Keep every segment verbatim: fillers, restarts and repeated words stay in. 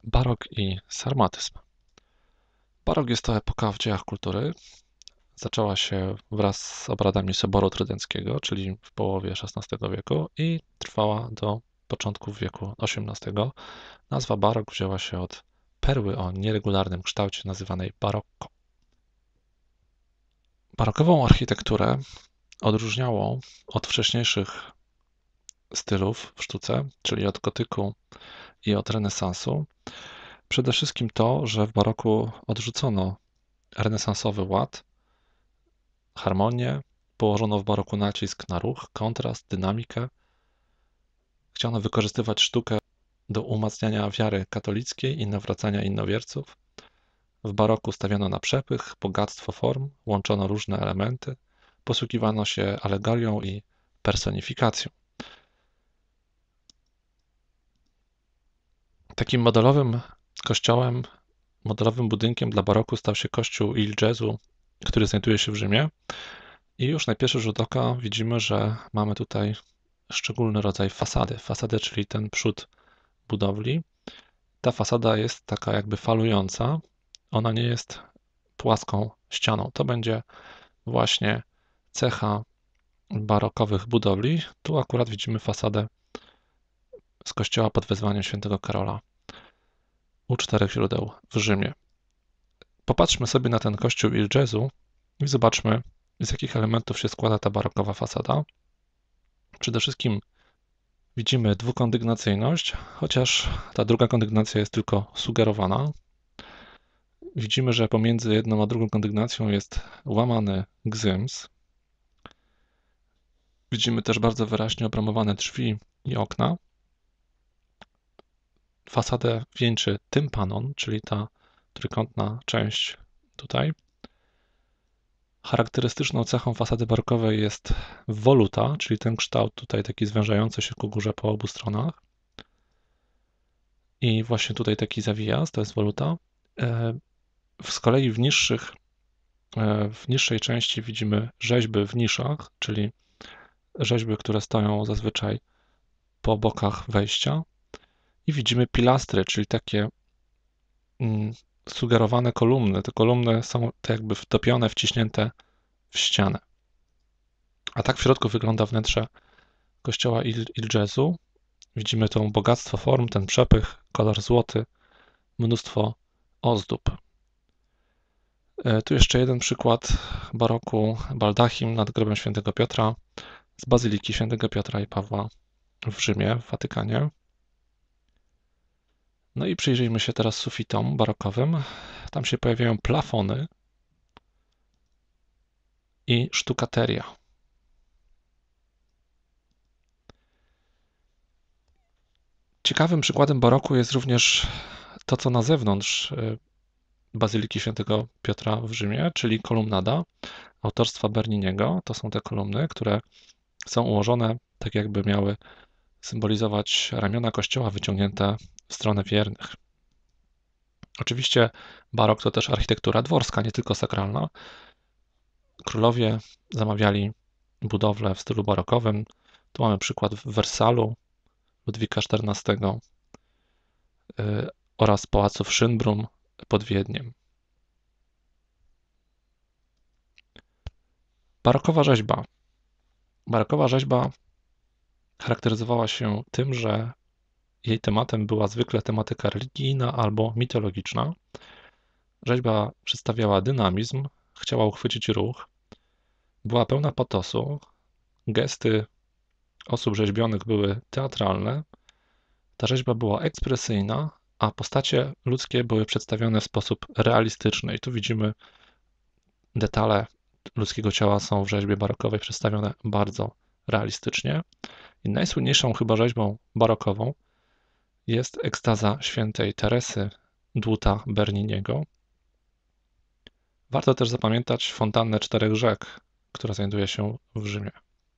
Barok i sarmatyzm. Barok jest to epoka w dziejach kultury. Zaczęła się wraz z obradami Soboru Trydenckiego, czyli w połowie szesnastego wieku i trwała do początków wieku osiemnastego. Nazwa barok wzięła się od perły o nieregularnym kształcie nazywanej barokko. Barokową architekturę odróżniało od wcześniejszych stylów w sztuce, czyli od gotyku i od renesansu, przede wszystkim to, że w baroku odrzucono renesansowy ład, harmonię, położono w baroku nacisk na ruch, kontrast, dynamikę. Chciano wykorzystywać sztukę do umacniania wiary katolickiej i nawracania innowierców. W baroku stawiano na przepych, bogactwo form, łączono różne elementy, posługiwano się alegorią i personifikacją. Takim modelowym kościołem, modelowym budynkiem dla baroku stał się kościół Il Gesù, który znajduje się w Rzymie. I już na pierwszy rzut oka widzimy, że mamy tutaj szczególny rodzaj fasady. Fasady, czyli ten przód budowli. Ta fasada jest taka jakby falująca. Ona nie jest płaską ścianą. To będzie właśnie cecha barokowych budowli. Tu akurat widzimy fasadę z kościoła pod wezwaniem świętego Karola u Czterech Źródeł w Rzymie. Popatrzmy sobie na ten kościół Il Gesù i zobaczmy, z jakich elementów się składa ta barokowa fasada. Przede wszystkim widzimy dwukondygnacyjność, chociaż ta druga kondygnacja jest tylko sugerowana. Widzimy, że pomiędzy jedną a drugą kondygnacją jest łamany gzyms. Widzimy też bardzo wyraźnie obramowane drzwi i okna. Fasadę wieńczy tympanon, czyli ta trójkątna część tutaj. Charakterystyczną cechą fasady barokowej jest voluta, czyli ten kształt tutaj taki zwężający się ku górze po obu stronach. I właśnie tutaj taki zawijas, to jest voluta. Z kolei w niższych, w niższej części widzimy rzeźby w niszach, czyli rzeźby, które stoją zazwyczaj po bokach wejścia. I widzimy pilastry, czyli takie mm, sugerowane kolumny. Te kolumny są tak jakby wtopione, wciśnięte w ścianę. A tak w środku wygląda wnętrze kościoła Il, Il Gesù. Widzimy to bogactwo form, ten przepych, kolor złoty, mnóstwo ozdób. Tu jeszcze jeden przykład baroku, baldachim nad grobem świętego Piotra z Bazyliki świętego Piotra i Pawła w Rzymie, w Watykanie. No i przyjrzyjmy się teraz sufitom barokowym. Tam się pojawiają plafony i sztukateria. Ciekawym przykładem baroku jest również to, co na zewnątrz Bazyliki świętego Piotra w Rzymie, czyli kolumnada autorstwa Berniniego. To są te kolumny, które są ułożone tak, jakby miały symbolizować ramiona kościoła wyciągnięte w stronę wiernych. Oczywiście barok to też architektura dworska, nie tylko sakralna. Królowie zamawiali budowlę w stylu barokowym. Tu mamy przykład w Wersalu Ludwika czternastego oraz pałacu w Schönbrunn pod Wiedniem. Barokowa rzeźba. Barokowa rzeźba charakteryzowała się tym, że jej tematem była zwykle tematyka religijna albo mitologiczna. Rzeźba przedstawiała dynamizm, chciała uchwycić ruch, była pełna patosu, gesty osób rzeźbionych były teatralne, ta rzeźba była ekspresyjna, a postacie ludzkie były przedstawione w sposób realistyczny. I tu widzimy detale ludzkiego ciała są w rzeźbie barokowej przedstawione bardzo realistycznie. I najsłynniejszą chyba rzeźbą barokową jest ekstaza świętej Teresy Dłuta Berniniego. Warto też zapamiętać fontannę Czterech Rzek, która znajduje się w Rzymie.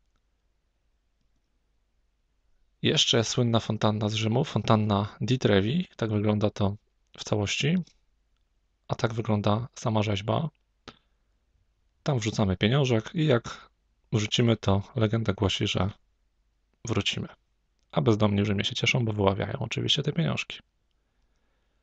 Jeszcze słynna fontanna z Rzymu, fontanna di Trevi. Tak wygląda to w całości. A tak wygląda sama rzeźba. Tam wrzucamy pieniążek i jak wrzucimy, to legenda głosi, że wrócimy. A bezdomni w Rzymie się cieszą, bo wyławiają oczywiście te pieniążki.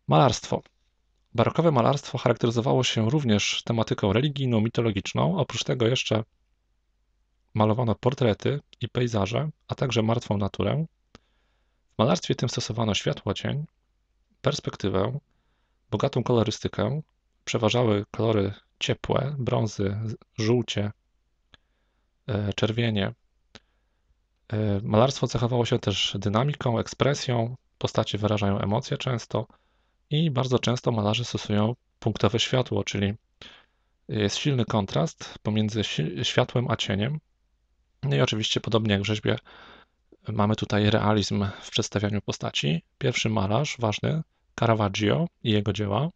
Malarstwo. Barokowe malarstwo charakteryzowało się również tematyką religijną, mitologiczną. Oprócz tego jeszcze malowano portrety i pejzaże, a także martwą naturę. W malarstwie tym stosowano światło-cień, perspektywę, bogatą kolorystykę. Przeważały kolory ciepłe, brązy, żółcie, czerwienie. Malarstwo cechowało się też dynamiką, ekspresją. Postacie wyrażają emocje często i bardzo często malarze stosują punktowe światło, czyli jest silny kontrast pomiędzy światłem a cieniem. No i oczywiście, podobnie jak w rzeźbie, mamy tutaj realizm w przedstawianiu postaci. Pierwszy malarz ważny, Caravaggio i jego dzieła.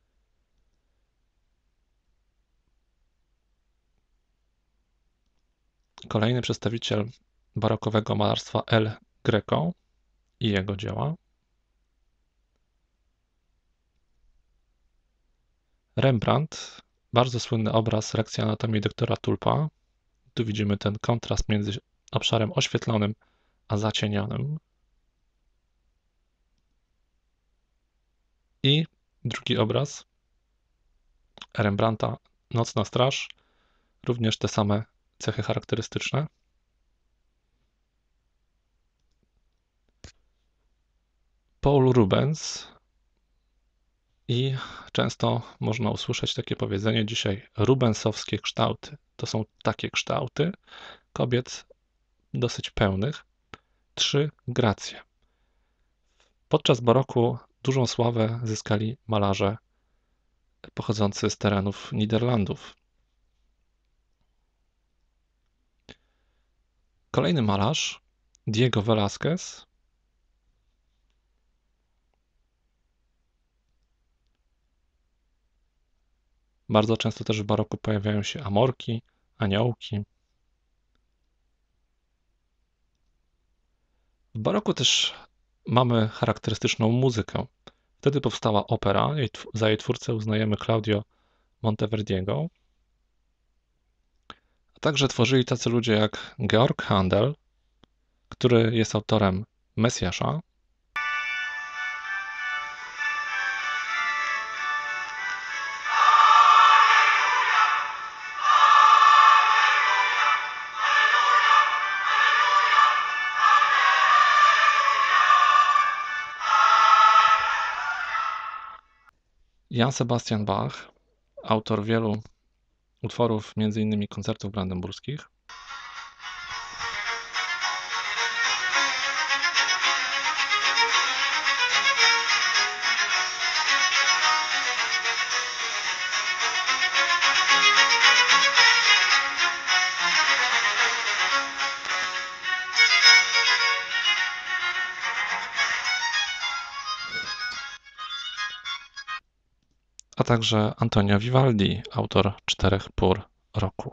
Kolejny przedstawiciel barokowego malarstwa El Greco i jego dzieła. Rembrandt, bardzo słynny obraz Lekcja anatomii doktora Tulpa. Tu widzimy ten kontrast między obszarem oświetlonym a zacienionym. I drugi obraz Rembrandta, Nocna Straż, również te same cechy charakterystyczne. Paul Rubens i często można usłyszeć takie powiedzenie dzisiaj: rubensowskie kształty. To są takie kształty kobiet dosyć pełnych. Trzy gracje. Podczas baroku dużą sławę zyskali malarze pochodzący z terenów Niderlandów. Kolejny malarz, Diego Velázquez. Bardzo często też w baroku pojawiają się amorki, aniołki. W baroku też mamy charakterystyczną muzykę. Wtedy powstała opera, za jej twórcę uznajemy Claudio Monteverdiego. A także tworzyli tacy ludzie jak Georg Handel, który jest autorem Mesjasza. Jan Sebastian Bach, autor wielu utworów, między innymi koncertów brandenburskich. A także Antonio Vivaldi, autor Czterech Pór roku.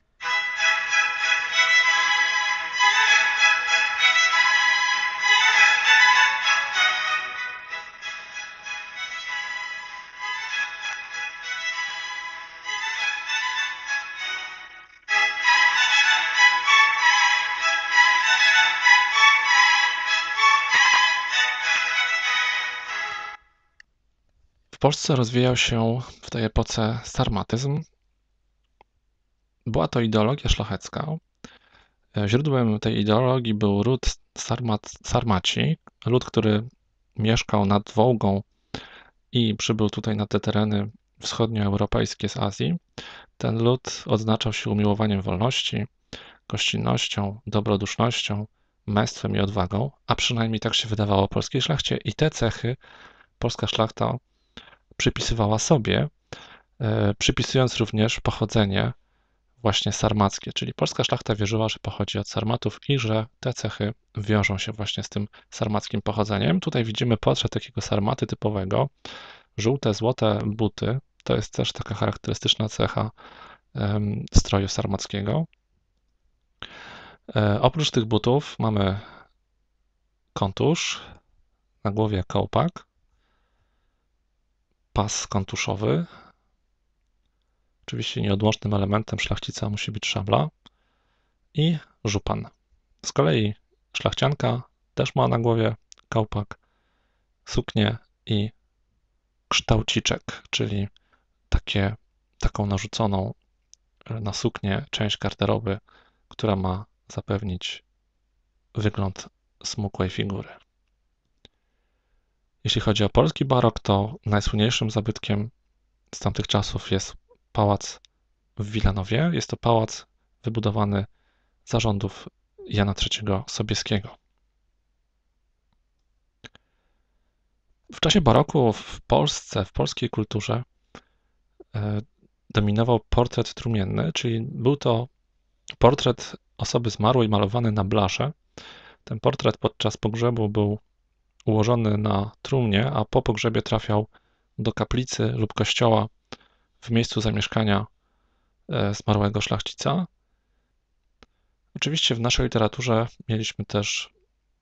W Polsce rozwijał się w tej epoce sarmatyzm. Była to ideologia szlachecka. Źródłem tej ideologii był ród Sarmat, Sarmaci, lud, który mieszkał nad Wołgą i przybył tutaj na te tereny wschodnioeuropejskie z Azji. Ten lud odznaczał się umiłowaniem wolności, gościnnością, dobrodusznością, męstwem i odwagą, a przynajmniej tak się wydawało polskiej szlachcie, i te cechy polska szlachta przypisywała sobie, przypisując również pochodzenie właśnie sarmackie, czyli polska szlachta wierzyła, że pochodzi od Sarmatów i że te cechy wiążą się właśnie z tym sarmackim pochodzeniem. Tutaj widzimy portret takiego Sarmaty typowego. Żółte, złote buty, to jest też taka charakterystyczna cecha um, stroju sarmackiego. E, oprócz tych butów mamy kontusz, na głowie kołpak, pas kontuszowy. Oczywiście nieodłącznym elementem szlachcica musi być szabla i żupan. Z kolei szlachcianka też ma na głowie kołpak, suknię i kształciczek, czyli takie, taką narzuconą na suknię część garderoby, która ma zapewnić wygląd smukłej figury. Jeśli chodzi o polski barok, to najsłynniejszym zabytkiem z tamtych czasów jest pałac w Wilanowie. Jest to pałac wybudowany za rządów Jana trzeciego Sobieskiego. W czasie baroku w Polsce, w polskiej kulturze dominował portret trumienny, czyli był to portret osoby zmarłej malowany na blasze. Ten portret podczas pogrzebu był ułożony na trumnie, a po pogrzebie trafiał do kaplicy lub kościoła w miejscu zamieszkania zmarłego szlachcica. Oczywiście w naszej literaturze mieliśmy też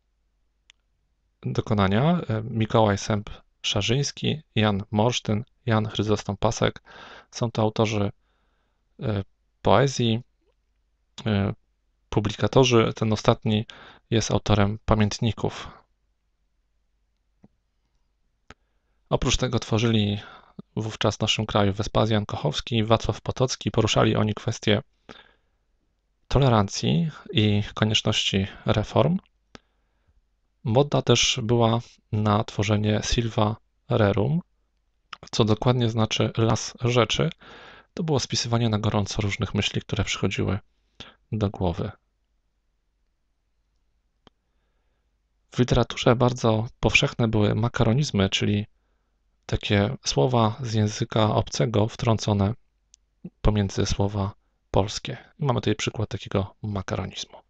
dokonania. Mikołaj Sęp-Szarzyński, Jan Morsztyn, Jan Chryzostom Pasek. Są to autorzy poezji, publikatorzy. Ten ostatni jest autorem pamiętników. Oprócz tego tworzyli wówczas w naszym kraju Wespazjan Kochowski, Wacław Potocki. Poruszali oni kwestie tolerancji i konieczności reform. Moda też była na tworzenie silva rerum, co dokładnie znaczy las rzeczy. To było spisywanie na gorąco różnych myśli, które przychodziły do głowy. W literaturze bardzo powszechne były makaronizmy, czyli takie słowa z języka obcego wtrącone pomiędzy słowa polskie. Mamy tutaj przykład takiego makaronizmu.